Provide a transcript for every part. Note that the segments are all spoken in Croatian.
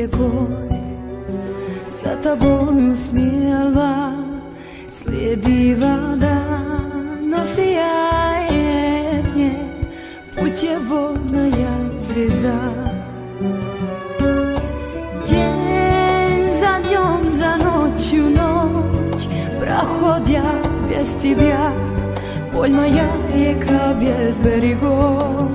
rjekoj, za tabom smjela slijediva da nosi jajetnje, put je vodna jak zvijezda. Djen za dnjom, za noću noć, prahodja bez tibja, polj moja rijeka bez berigov.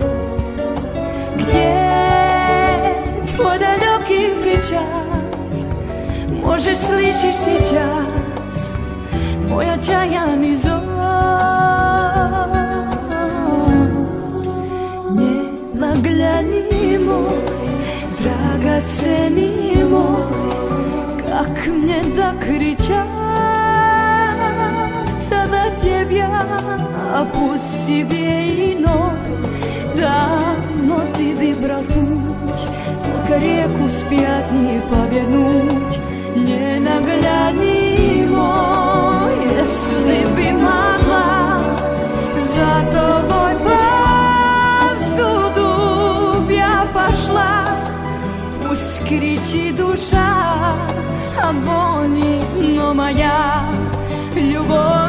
Gdje tvoj daleki pričaj, možeš slišiš сейчас moj očajani zov. Nenaglani moj, dragoceni moj, как мне да кричать за тебя, пусть себе иной. Давно ты выбрал путь, только реку с пятни повернуть. Ненаглядный мой, если бы могла за тобой повсюду я пошла. Пусть кричит душа от боли, но моя любовь